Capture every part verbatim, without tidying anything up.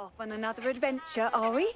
Off on another adventure, are we?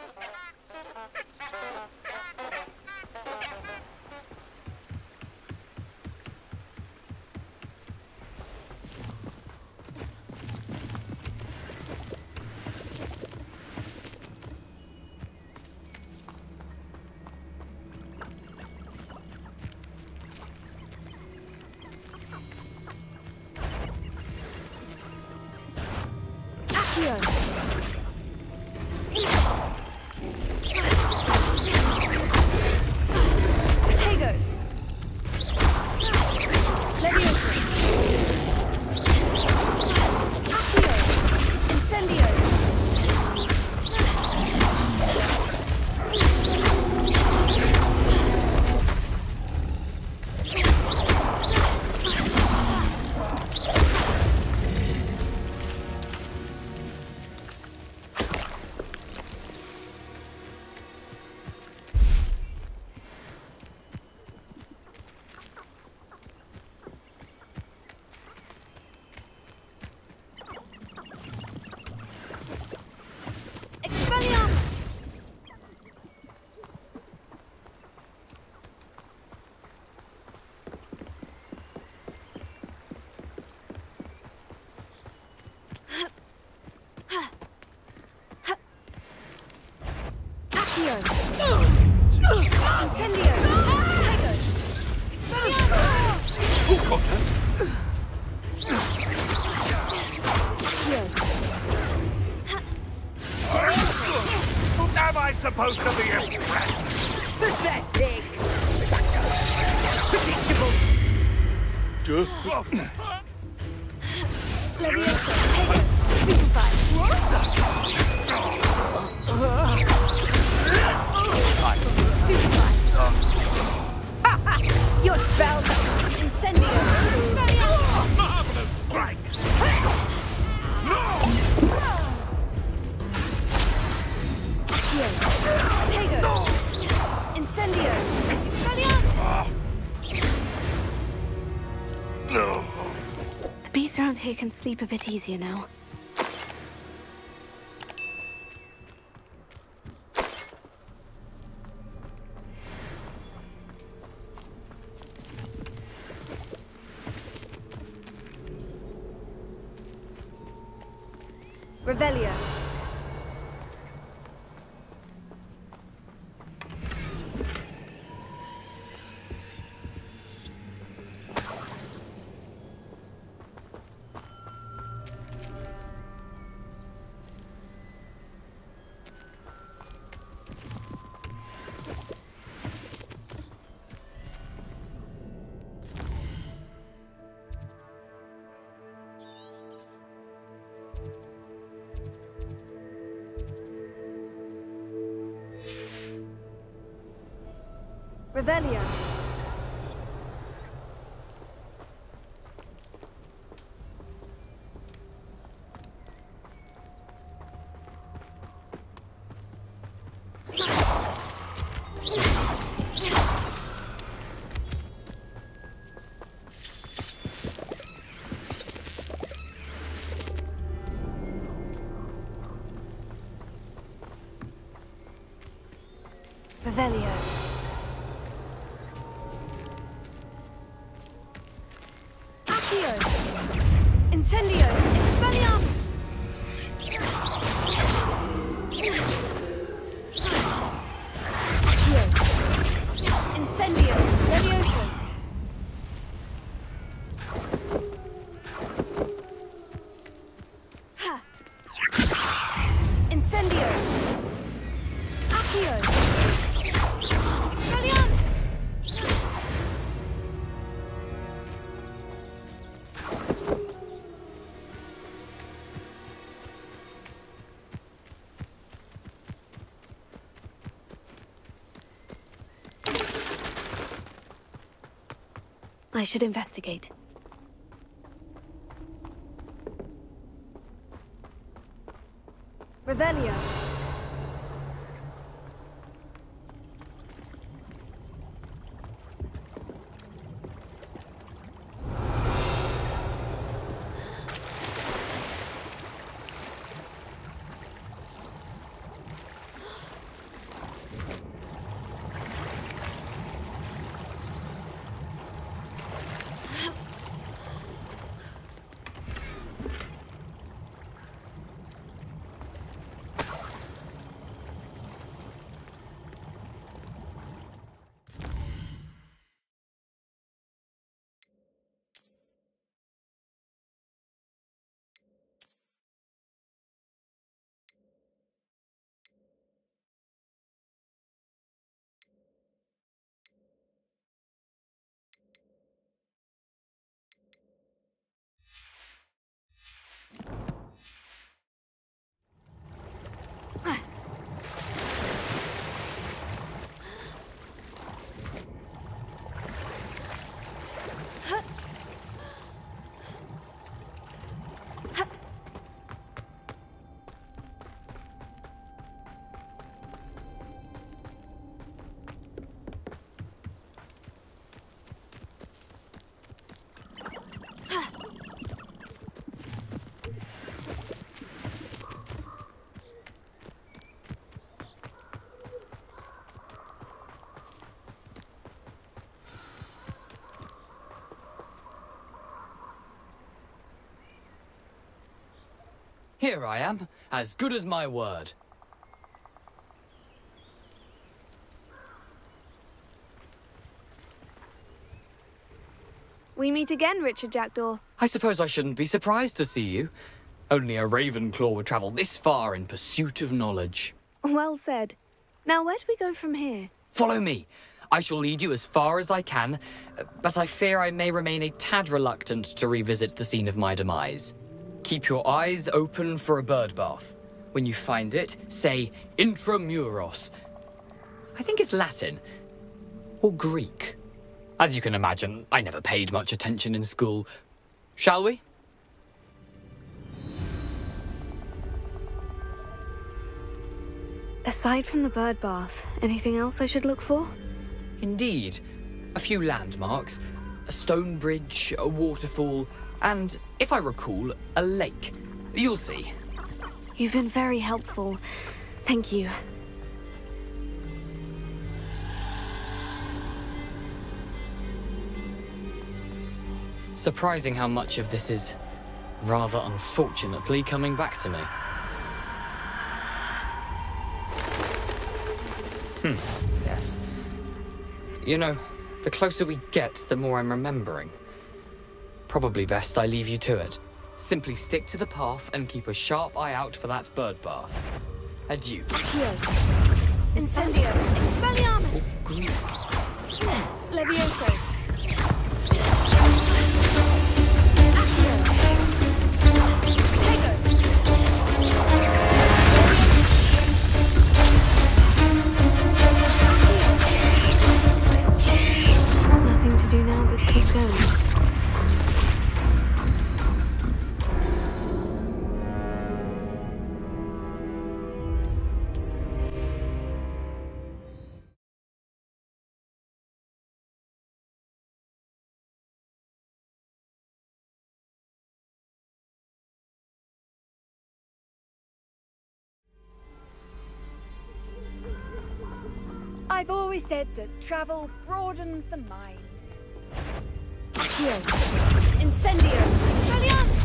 Am I supposed to be impressed? Pathetic! Predictable! Leviosa, take it! Stupefied! Stupefied! You're spelled! Incendio! Marvelous strike! No! Potato! Incendio! No! The beasts around here can sleep a bit easier now. Revelia. Revelia. Revelia. Incendio! Expelliarmus! Incendio! Leviosa! Ha! Incendio! Accio! Expelliarmus! I should investigate. Revelia. Here I am, as good as my word. We meet again, Richard Jackdaw. I suppose I shouldn't be surprised to see you. Only a Ravenclaw would travel this far in pursuit of knowledge. Well said. Now, where do we go from here? Follow me. I shall lead you as far as I can, but I fear I may remain a tad reluctant to revisit the scene of my demise. Keep your eyes open for a bird bath. When you find it, say intramuros. I think it's Latin. Or Greek. As you can imagine, I never paid much attention in school. Shall we? Aside from the bird bath, anything else I should look for? Indeed. A few landmarks, a stone bridge, a waterfall, and, if I recall, a lake. You'll see. You've been very helpful. Thank you. Surprising how much of this is, rather unfortunately, coming back to me. Hmm, yes. You know, the closer we get, the more I'm remembering. Probably best I leave you to it. Simply stick to the path and keep a sharp eye out for that bird bath. Adieu. Accio. Incendio. Expelliarmus. Greek. Levioso. Nothing to do now but keep going. I've always said that travel broadens the mind. Accio. Incendio. Expelliarmus.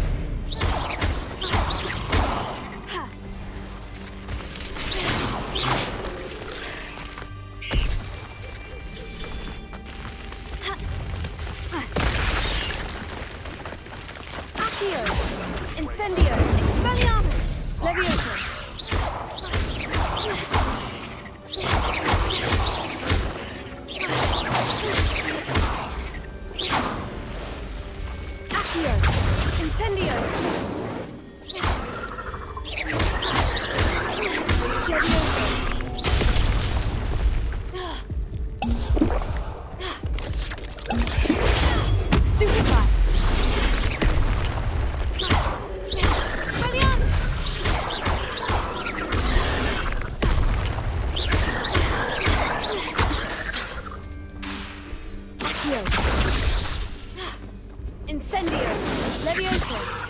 Accio. Incendio. Expelliarmus. Levioso. Incendio! Levioso! Stupefy! Expelliarmus! Accio! Incendio! Levioso!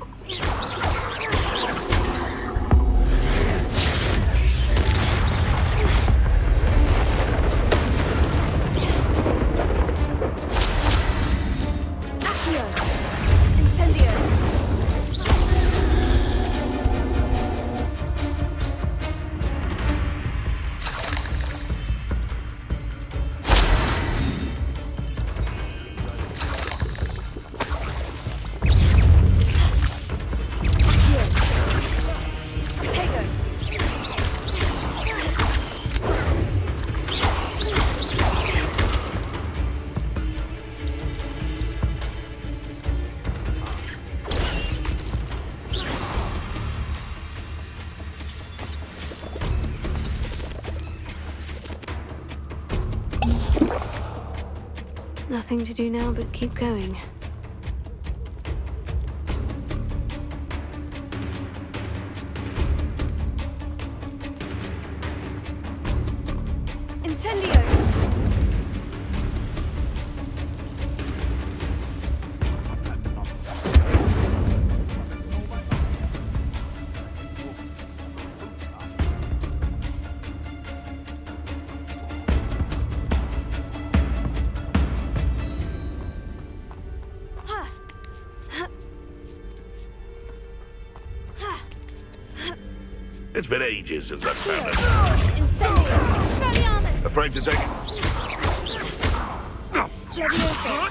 Nothing to do now but keep going. Incendio! It's been ages since I've found it. Incendio! Expelliarmus! Afraid to take it? Leviosa!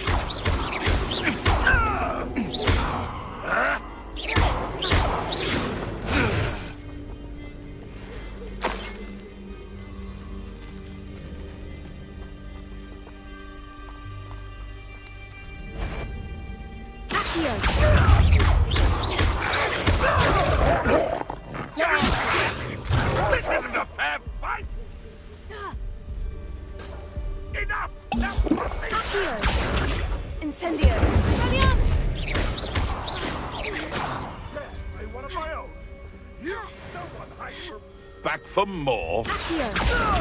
This isn't a fair fight! Enough! Accio! Incendio! Expelliarmus! I one of my own. You no one hide from... Back for more? Accio!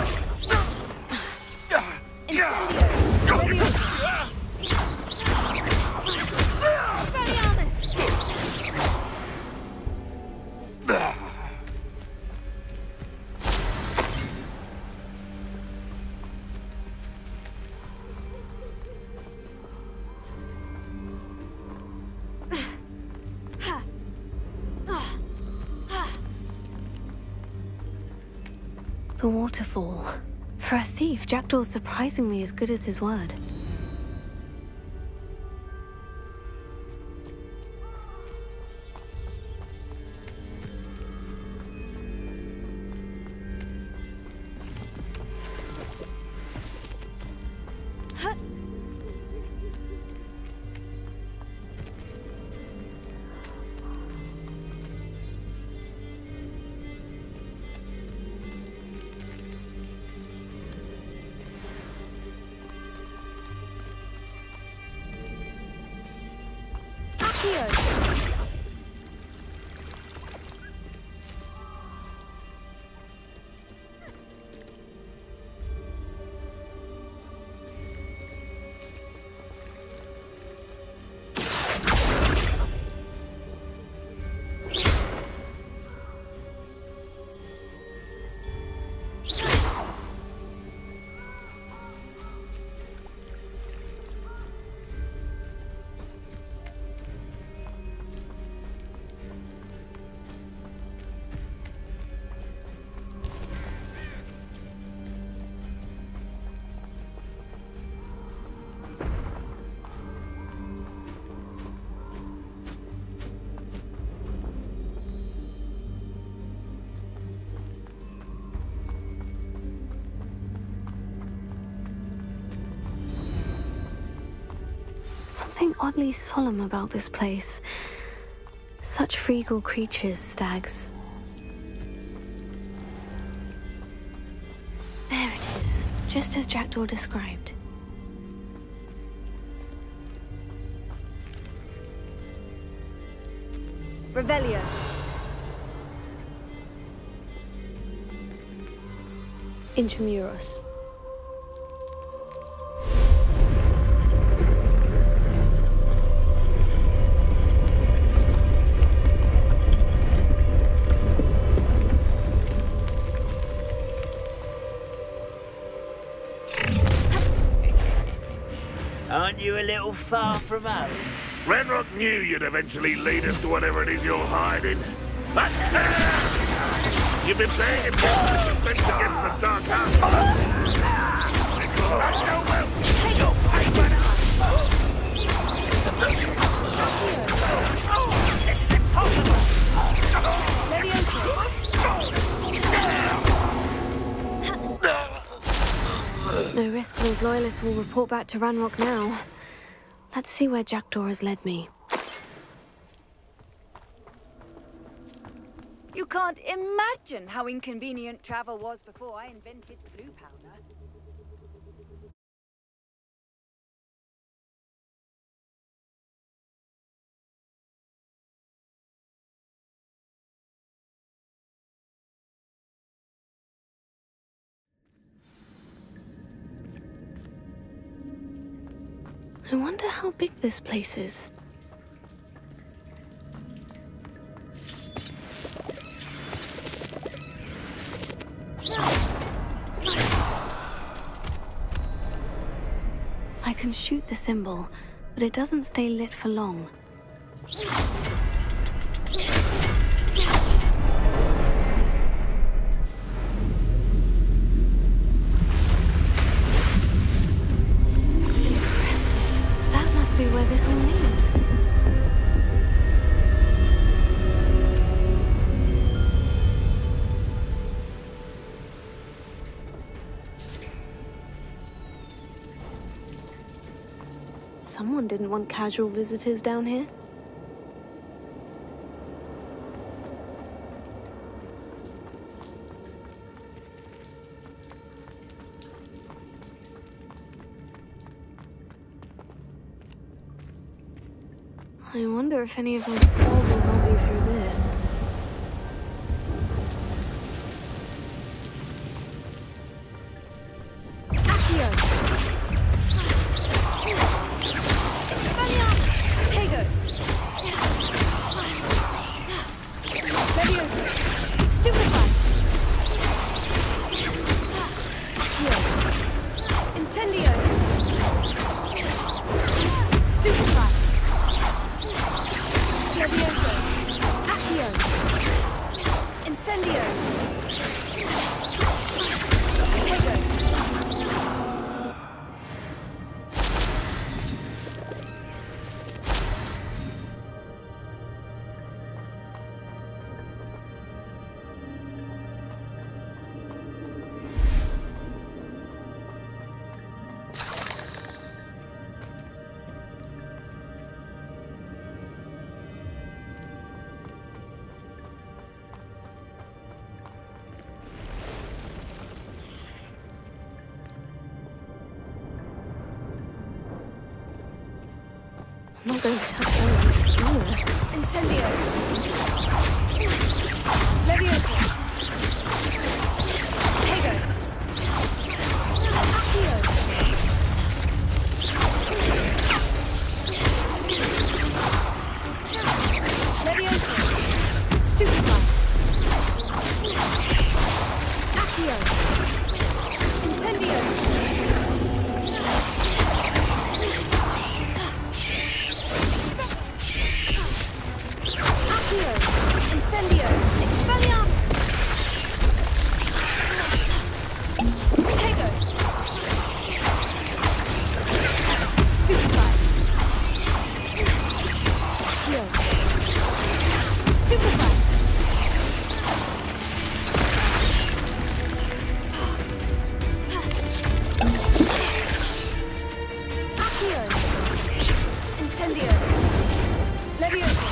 Incendio! Leviosa! Expelliarmus! The waterfall. For a thief, Jackdaw's surprisingly as good as his word. Something oddly solemn about this place. Such regal creatures, stags. There it is, just as Jackdaw described. Revelio. Intramuros. Aren't you a little far from home? Ranrock knew you'd eventually lead us to whatever it is you're hiding. But you've been paying it for defense against the dark arts. This will not go well. You'll pay for This is impossible. No risk those loyalists will report back to Ranrock now. Let's see where Jackdaw has led me. You can't imagine how inconvenient travel was before I invented blue powder. I wonder how big this place is. I can shoot the symbol, but it doesn't stay lit for long. where this all leads. Someone didn't want casual visitors down here. I wonder if any of my spells will help me through this. I'm not going to touch those either. Incendio! Leviosa! Tego! Accio! Leviosa! Stupefy! Accio! Incendio! Incendio! Expelliarmus! Tego! Stupefy! Heal! Stupefy! Accio! Incendio! Leviosa!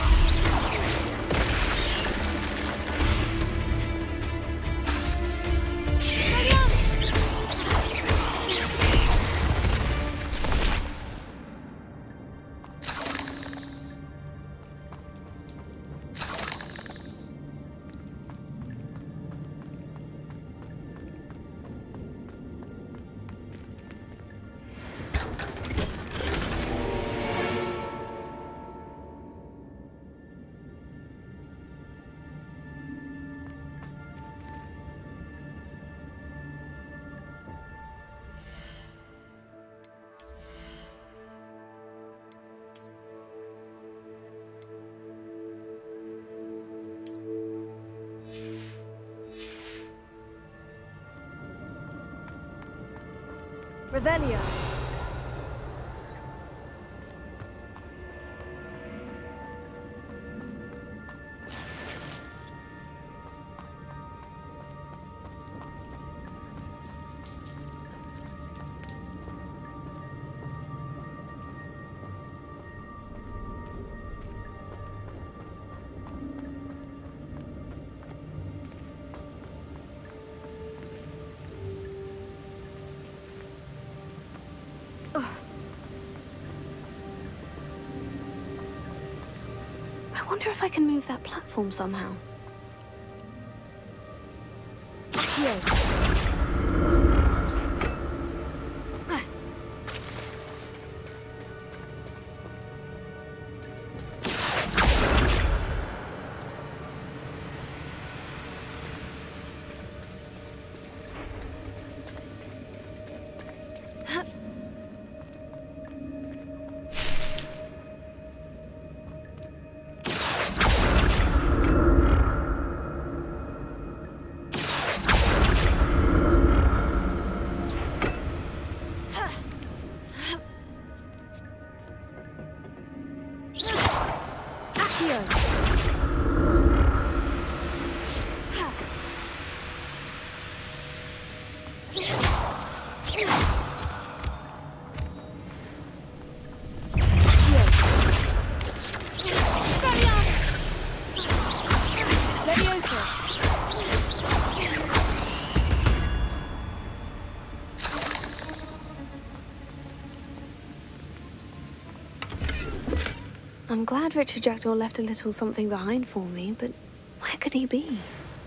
Revelio. I wonder if I can move that platform somehow. Here. I'm glad Richard Jackdaw left a little something behind for me, but where could he be?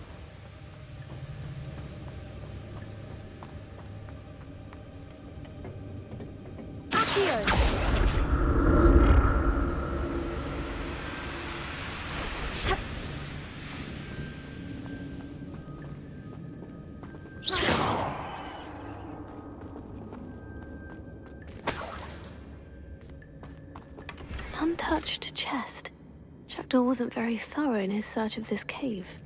Untouched chest. Jackdaw wasn't very thorough in his search of this cave.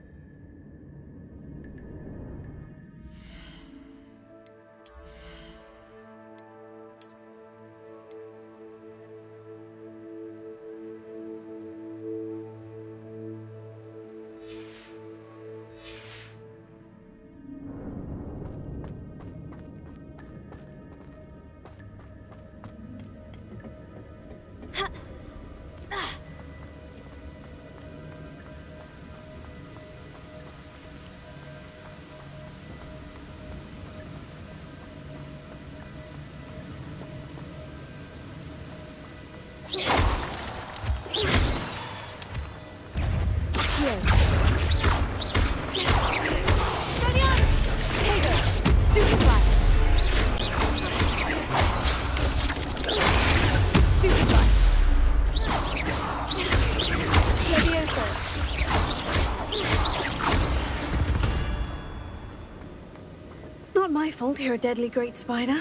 Not my fault you're a deadly great spider.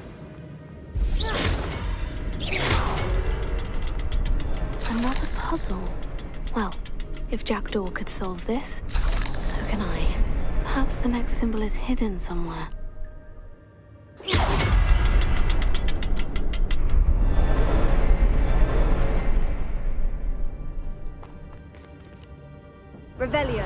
Another puzzle. Well, if Jackdaw could solve this, so can I. Perhaps the next symbol is hidden somewhere. Revelio.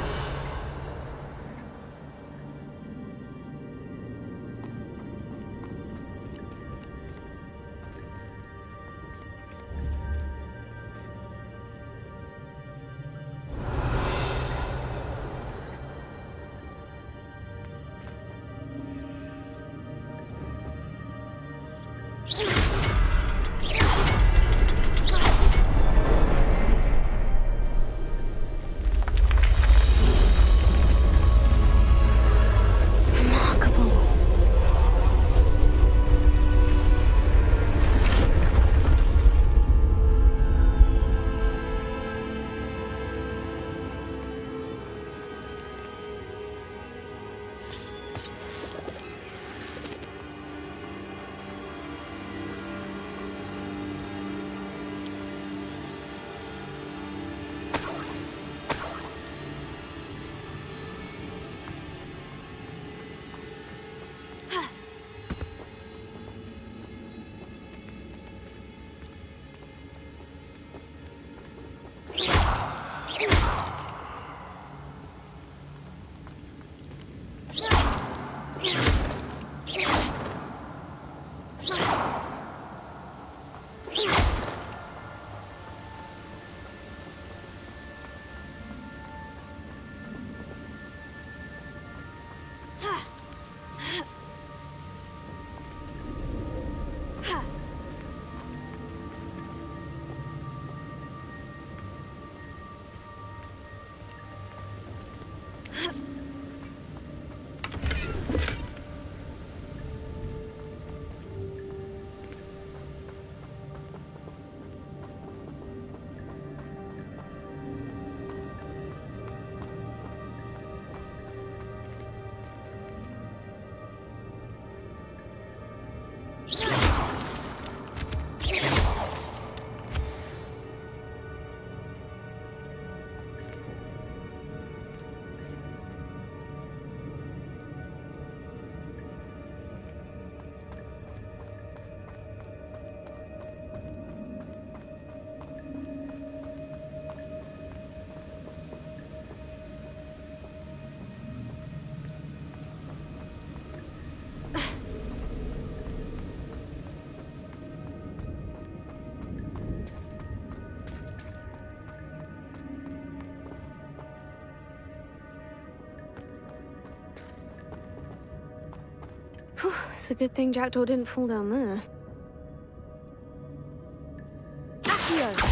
It's a good thing Jackdaw didn't fall down there. Accio!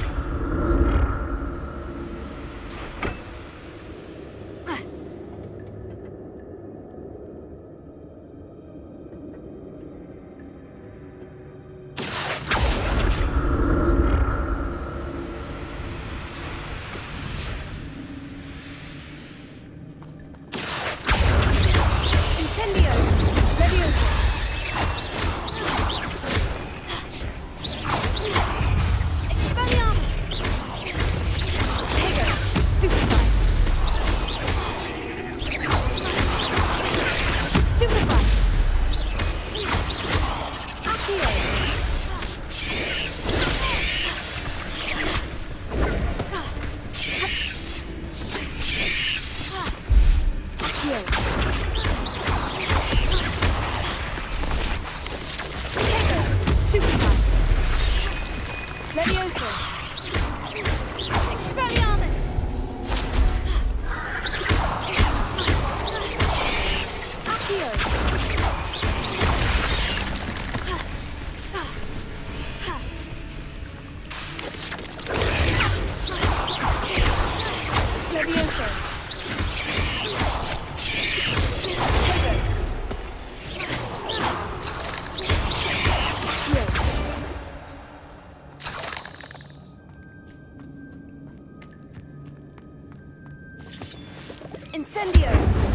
Incendio!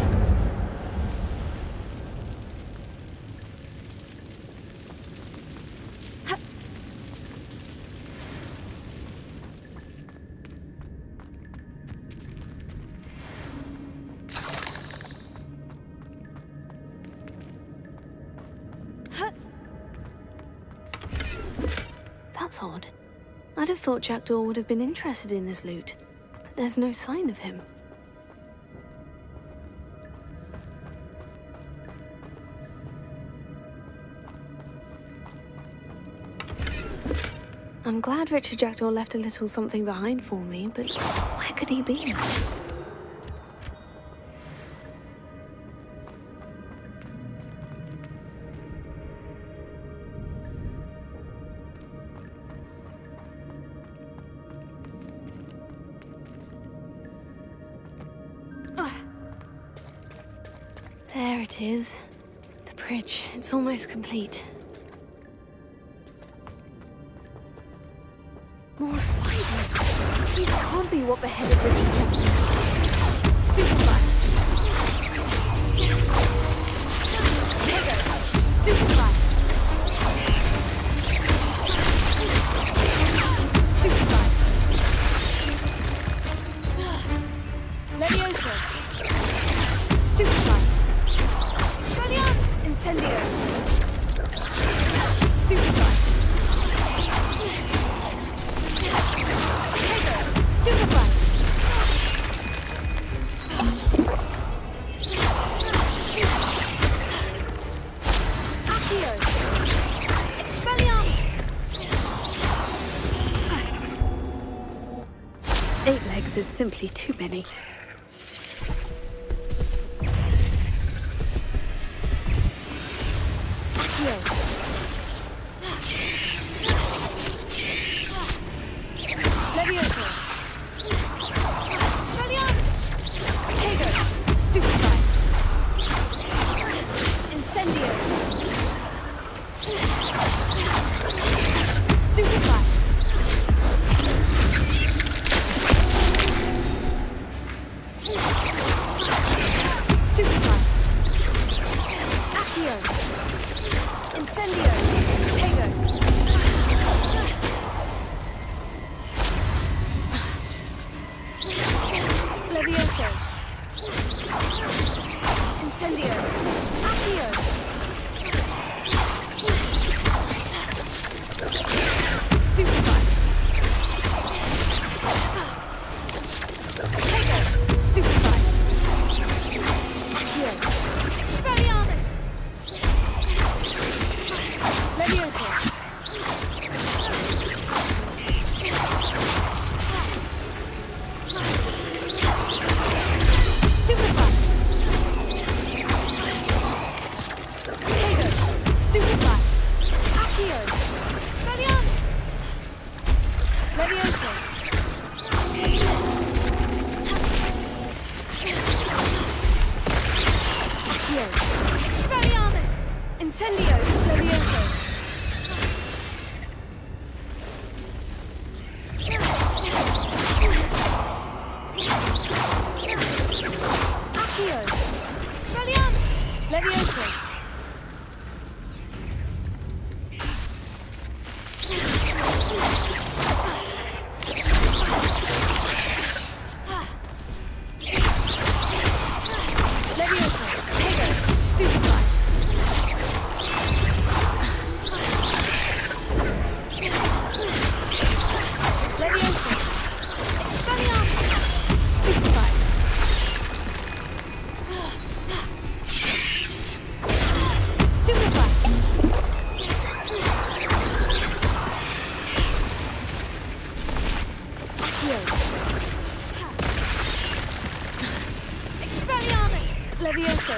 That's odd. I'd have thought Jackdaw would have been interested in this loot, but there's no sign of him. I'm glad Richard Jackdaw left a little something behind for me, but where could he be? There it is. The bridge. It's almost complete. More spiders. These can't be what beheaded Richard Jackdaw. Stupefy. Stupefy. Stupefy. Levioso. Stupefy. Incendio. Stupefy. Stupefy. Accio. Expelliarmus. Eight legs is simply too many. Take Levioso! Accio! Expelliarmus! Incendio! Levioso! Accio! Expelliarmus! Levioso! Levioso!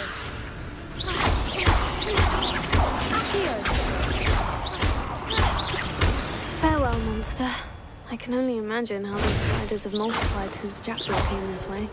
Accio! Farewell, monster. I can only imagine how those spiders have multiplied since Jackdaw came this way.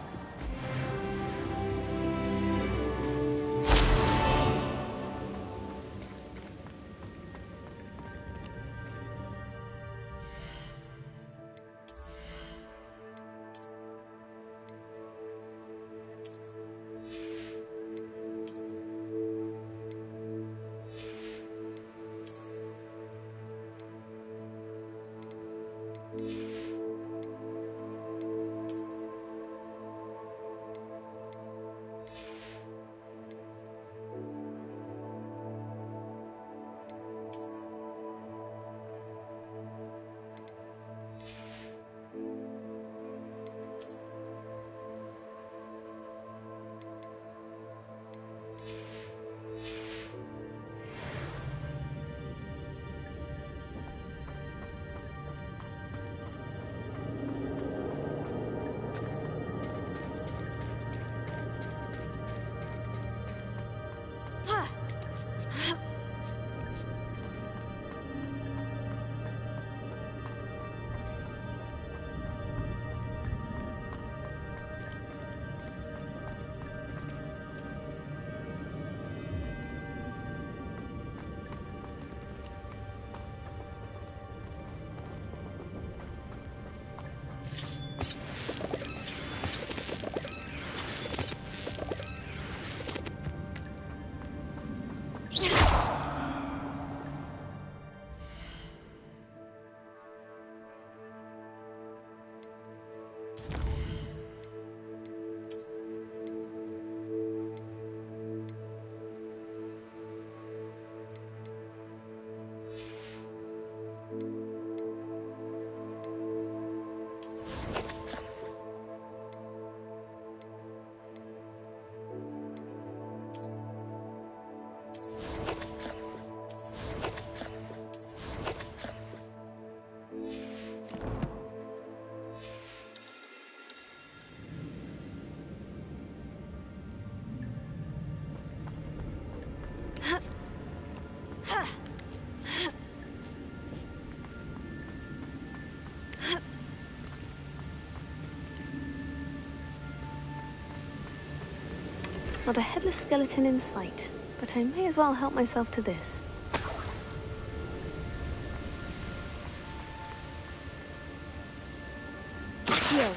Not a headless skeleton in sight, but I may as well help myself to this. Heal.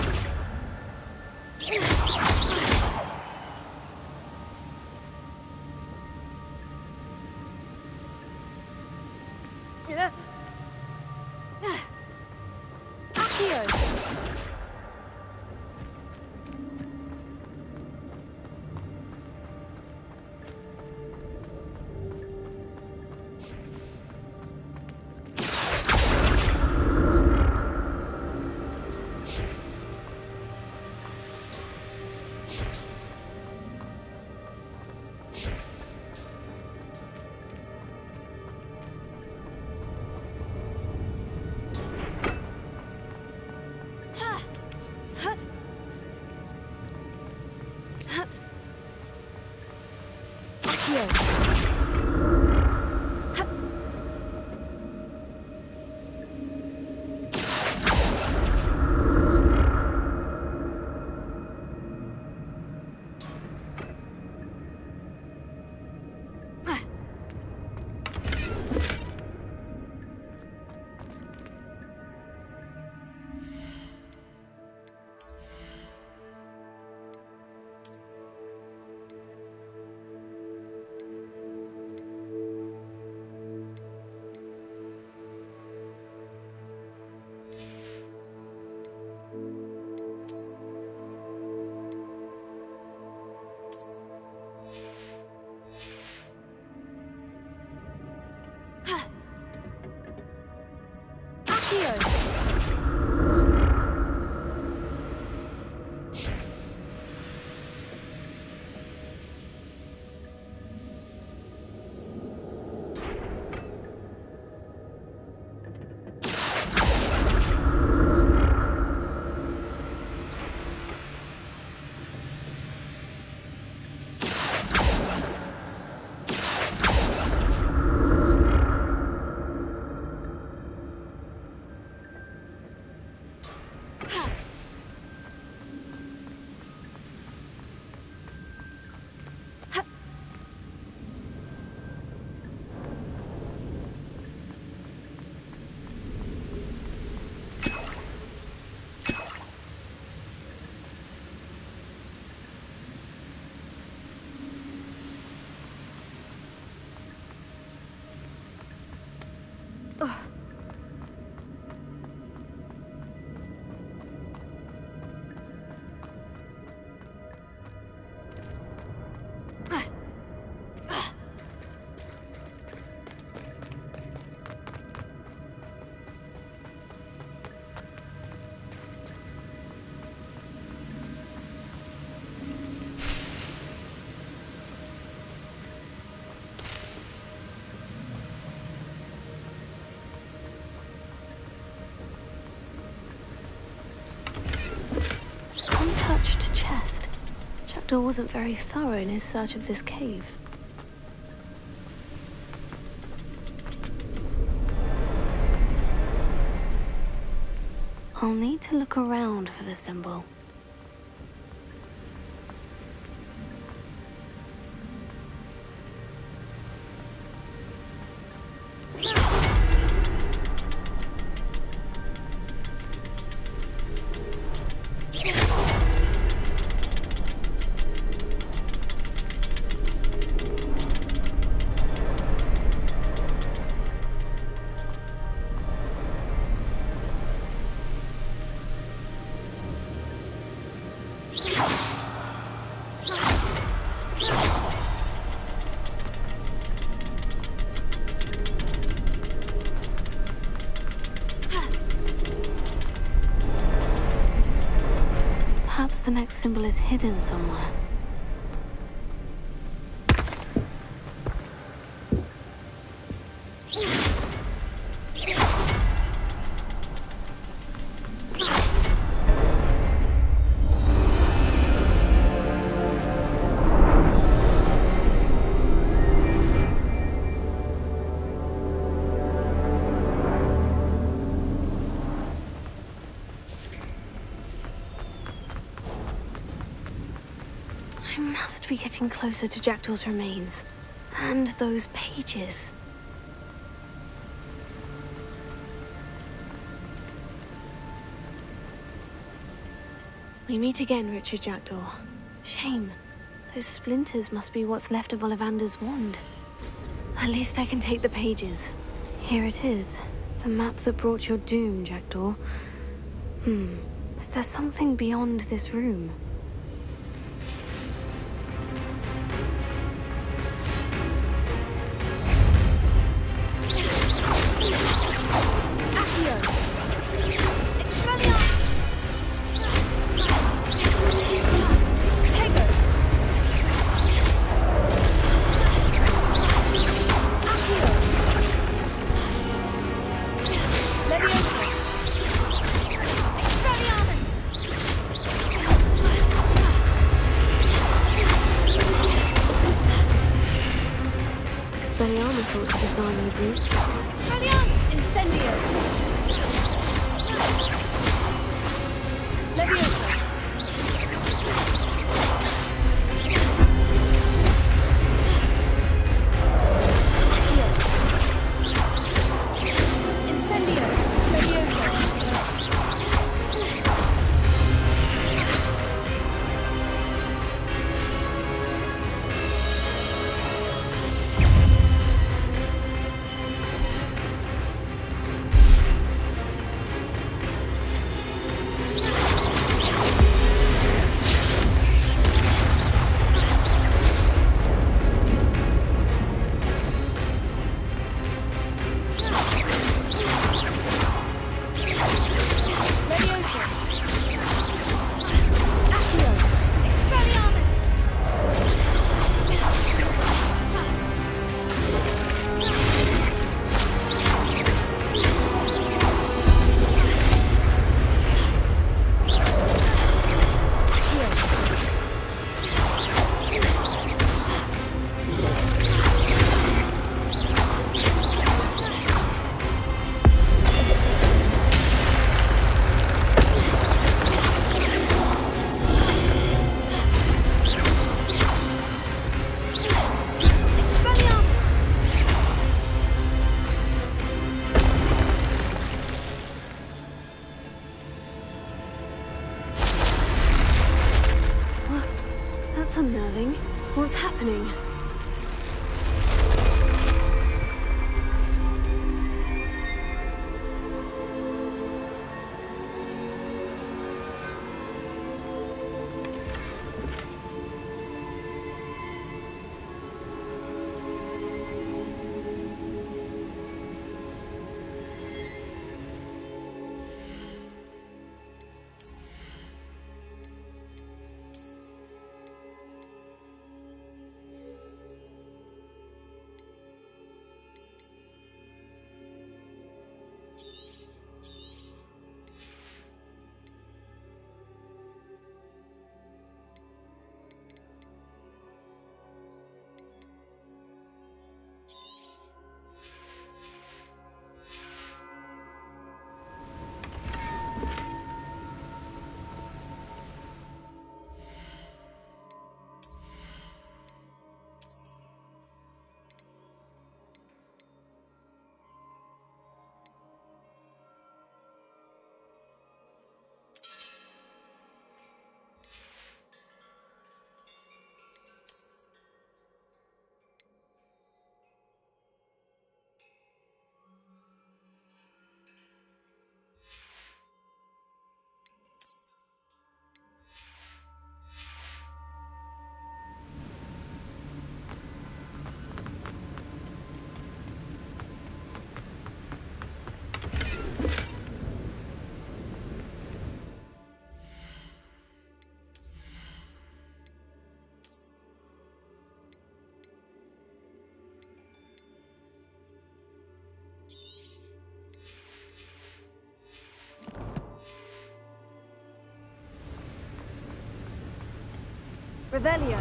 Accio. Untouched chest. Jackdaw wasn't very thorough in his search of this cave. I'll need to look around for the symbol. Perhaps the next symbol is hidden somewhere. I must be getting closer to Jackdaw's remains. And those pages. We meet again, Richard Jackdaw. Shame. Those splinters must be what's left of Ollivander's wand. At least I can take the pages. Here it is. The map that brought your doom, Jackdaw. Hmm. Is there something beyond this room? Expelliarmus thought to disarm you brutes. Expelliarmus! Incendio! Leviosa! Incendio! Leviosa! That's unnerving. What's happening? Revelio.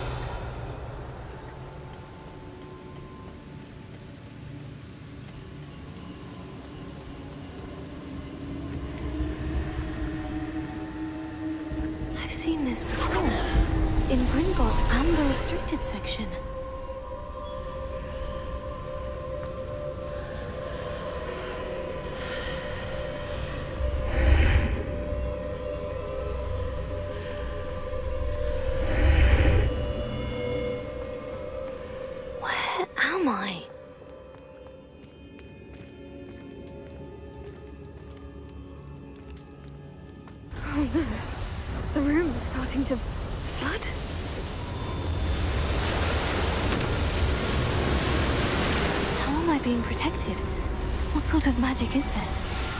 I've seen this before. In Gringotts and the restricted section. The room is starting to flood. How am I being protected? What sort of magic is this?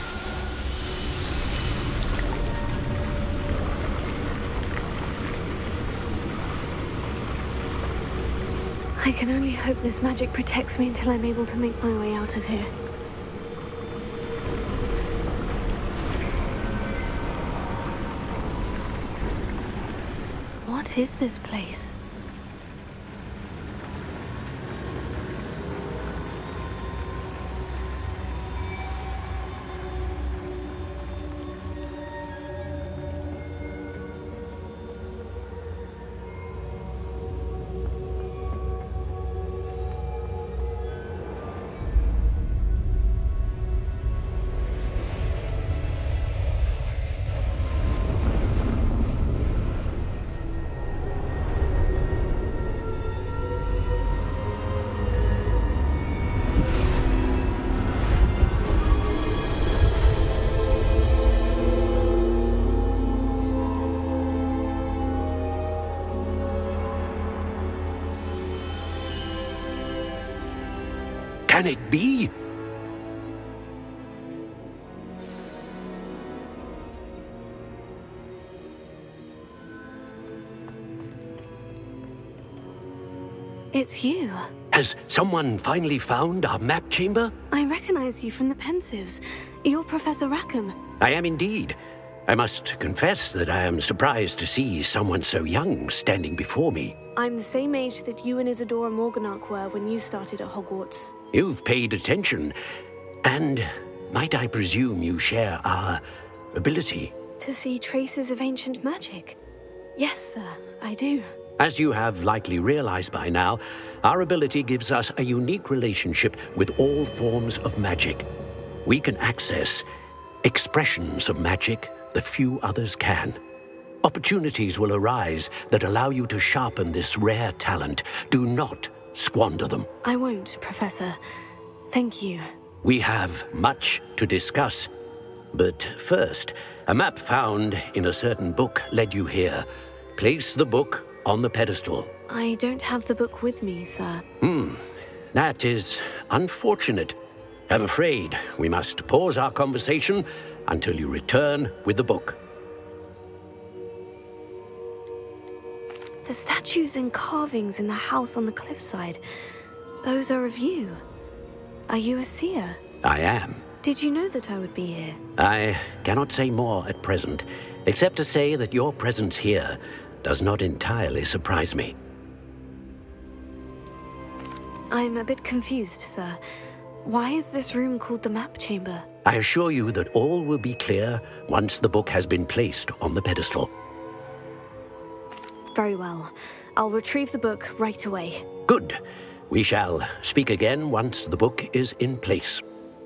I can only hope this magic protects me until I'm able to make my way out of here. What is this place? Can it be? It's you. Has someone finally found our map chamber? I recognize you from the Pensives. You're Professor Rackham. I am indeed. I must confess that I am surprised to see someone so young standing before me. I'm the same age that you and Isadora Morganach were when you started at Hogwarts. You've paid attention. And might I presume you share our ability? To see traces of ancient magic? Yes, sir, I do. As you have likely realized by now, our ability gives us a unique relationship with all forms of magic. We can access expressions of magic that few others can. Opportunities will arise that allow you to sharpen this rare talent. Do not squander them. I won't, Professor. Thank you. We have much to discuss. But first, a map found in a certain book led you here. Place the book on the pedestal. I don't have the book with me, sir. Hmm. That is unfortunate. I'm afraid we must pause our conversation until you return with the book. The statues and carvings in the house on the cliffside, those are of you. Are you a seer? I am. Did you know that I would be here? I cannot say more at present, except to say that your presence here does not entirely surprise me. I'm a bit confused, sir. Why is this room called the map chamber? I assure you that all will be clear once the book has been placed on the pedestal. Very well. I'll retrieve the book right away. Good. We shall speak again once the book is in place.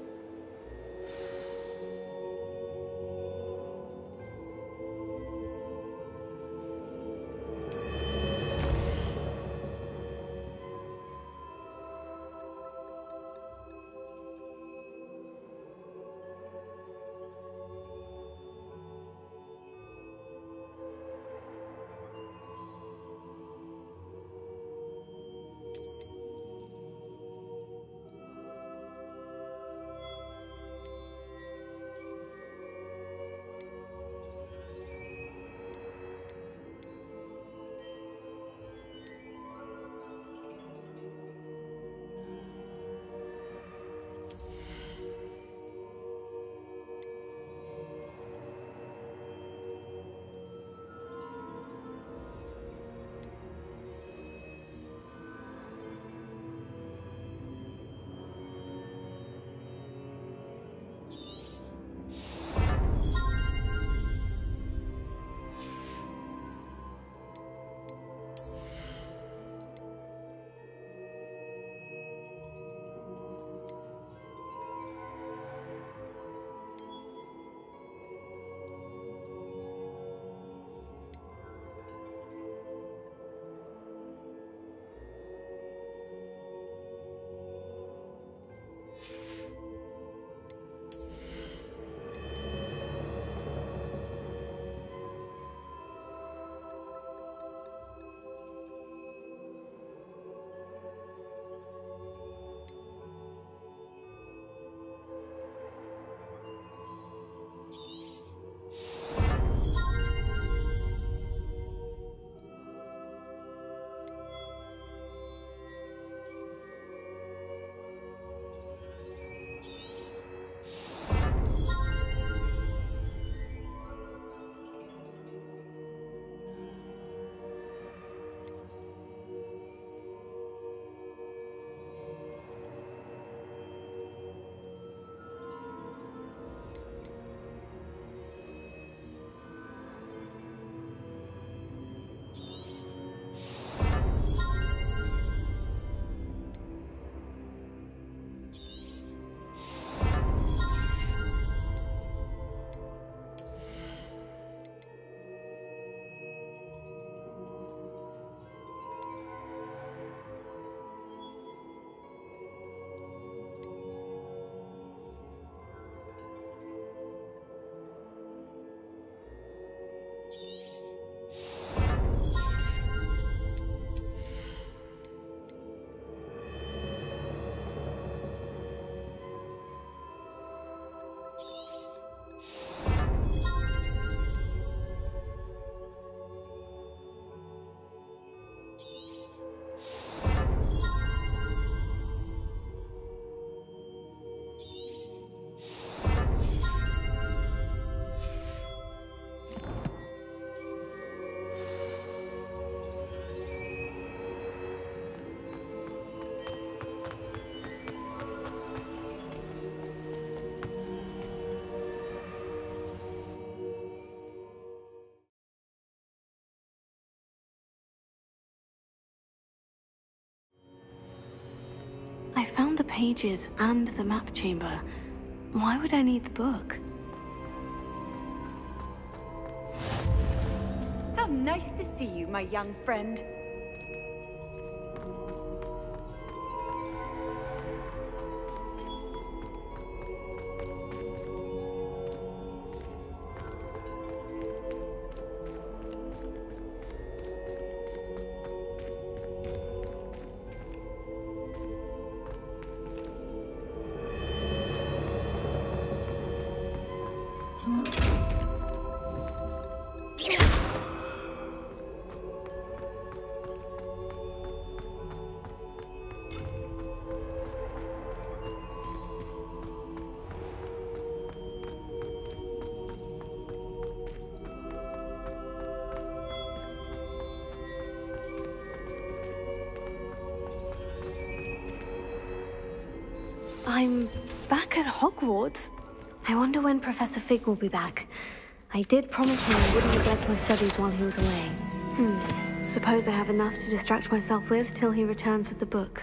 I found the pages and the map chamber. Why would I need the book? nice to see you, my young friend. I'm back at Hogwarts. I wonder when Professor Fig will be back. I did promise him I wouldn't neglect my studies while he was away. Hmm. Suppose I have enough to distract myself with till he returns with the book.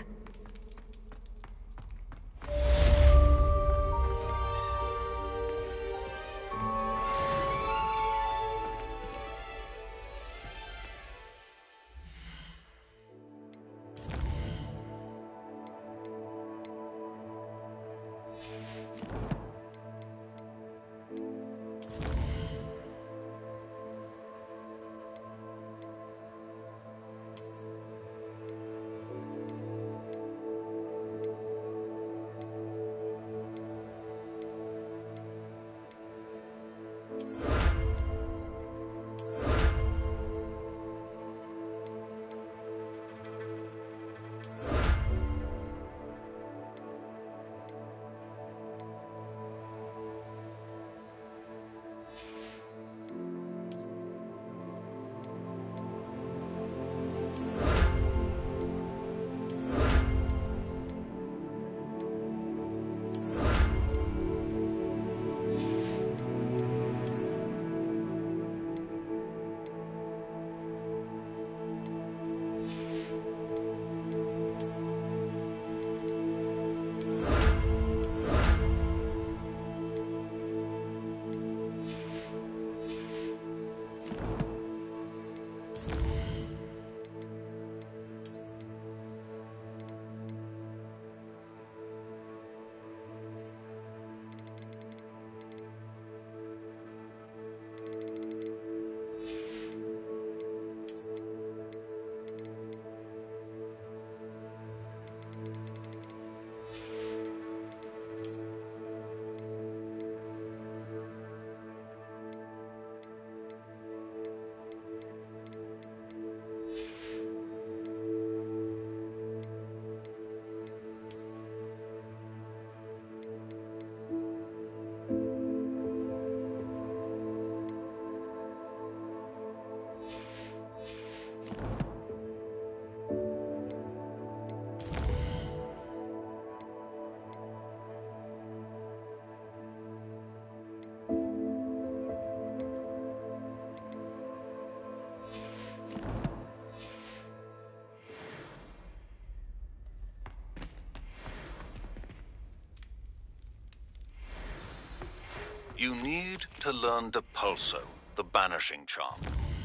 You need to learn Depulso, the banishing charm.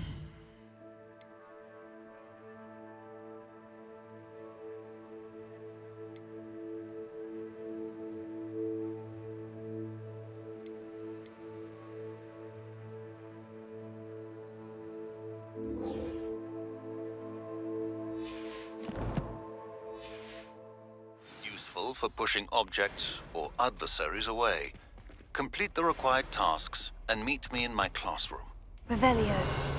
Useful for pushing objects or adversaries away. Complete the required tasks and meet me in my classroom. Revelio.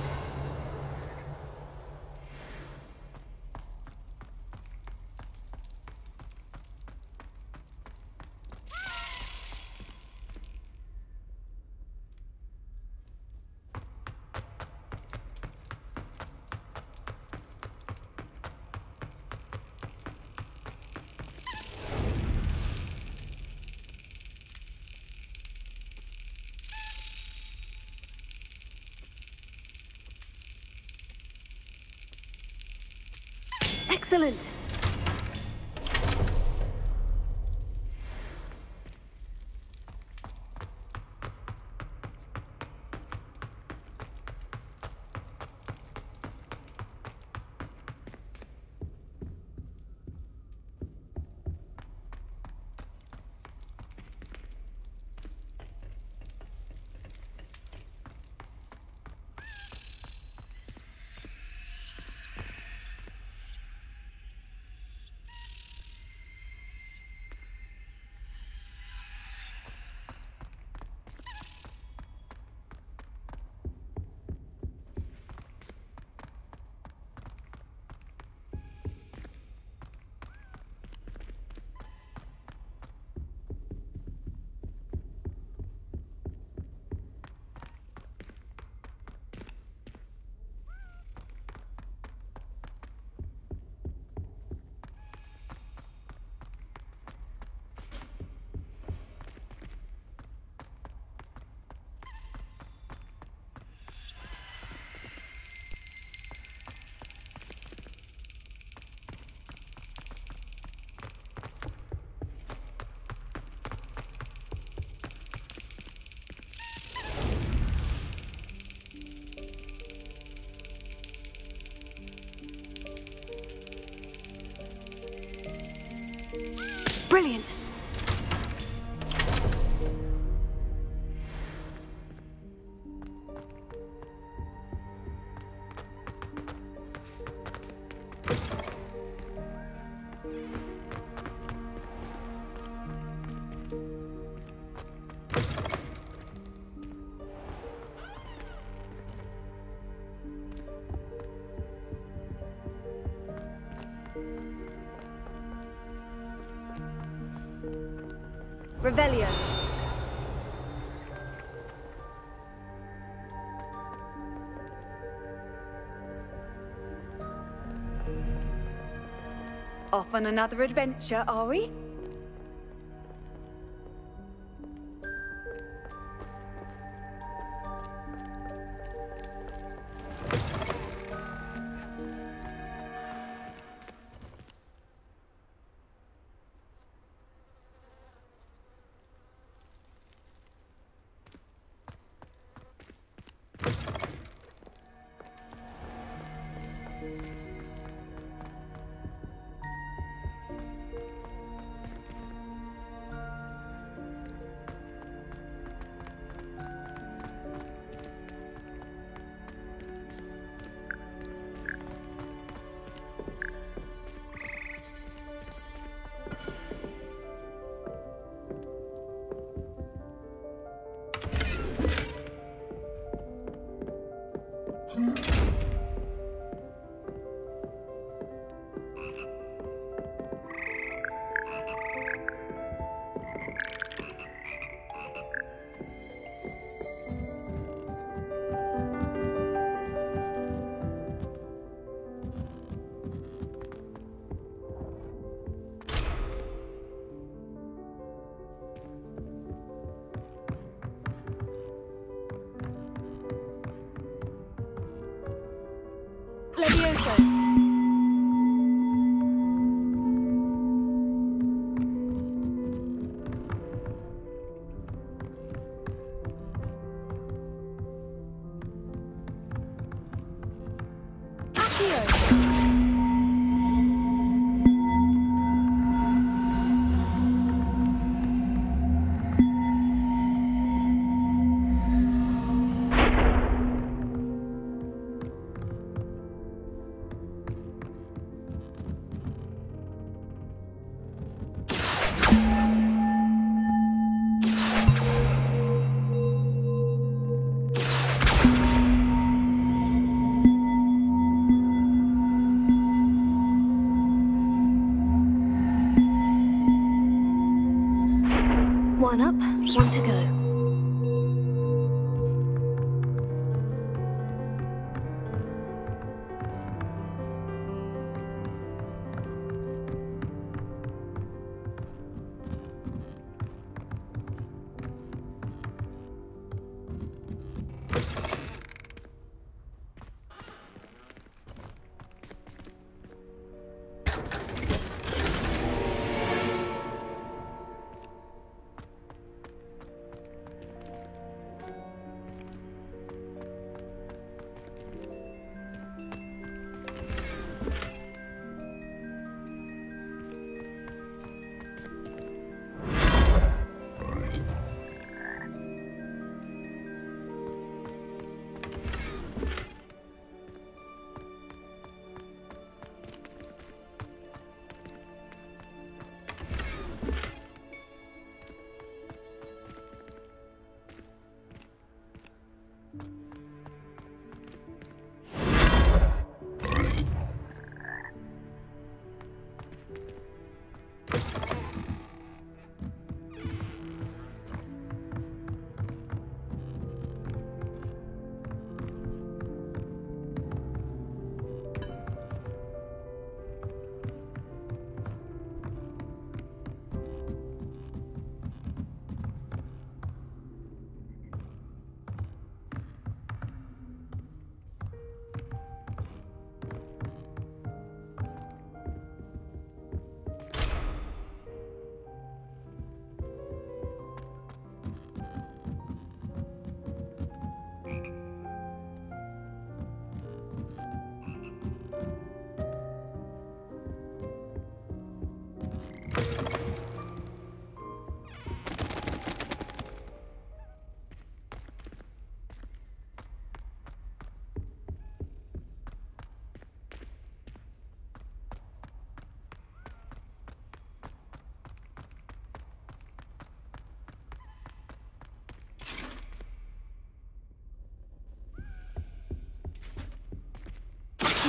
Excellent! Brilliant. Revelio. Off on another adventure, are we? Levioso.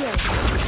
Accio!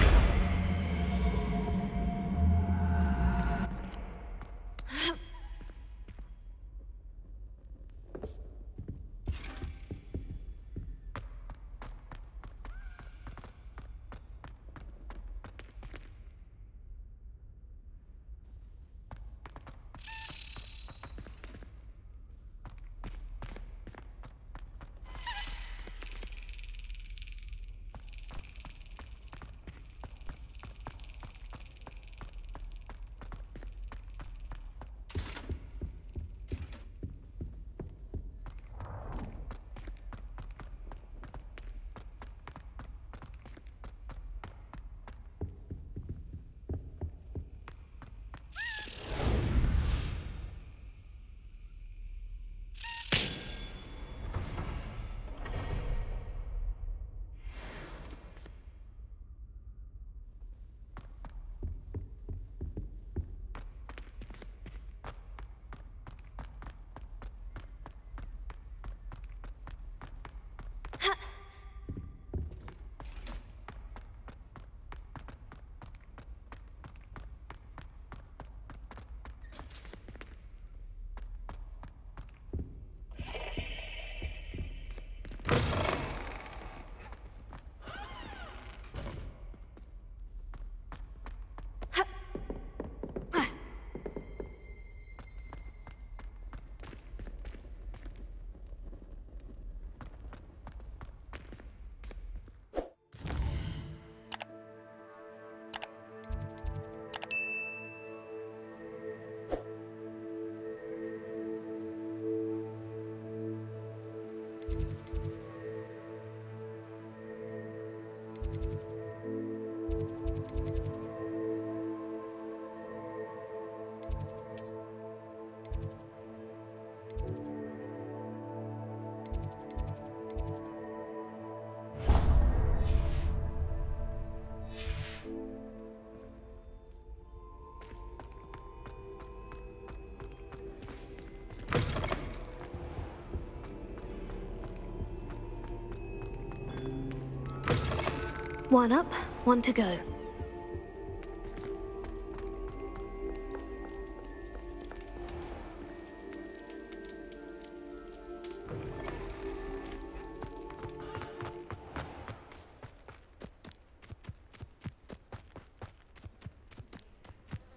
One up, one to go.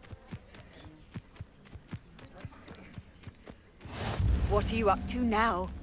What are you up to now?